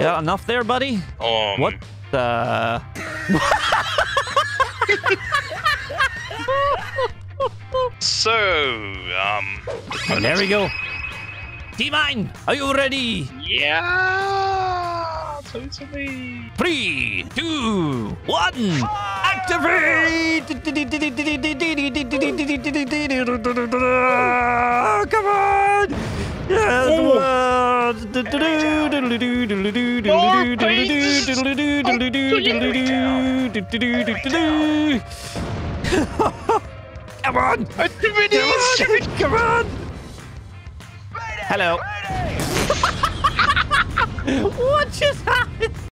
Yeah, enough there, buddy? What the... So, Oh, there we go. T-Mine, are you ready? yeah, totally. 3, 2, 1, activate! Come on! Yes, Come on! Come on! Hello. What just happened?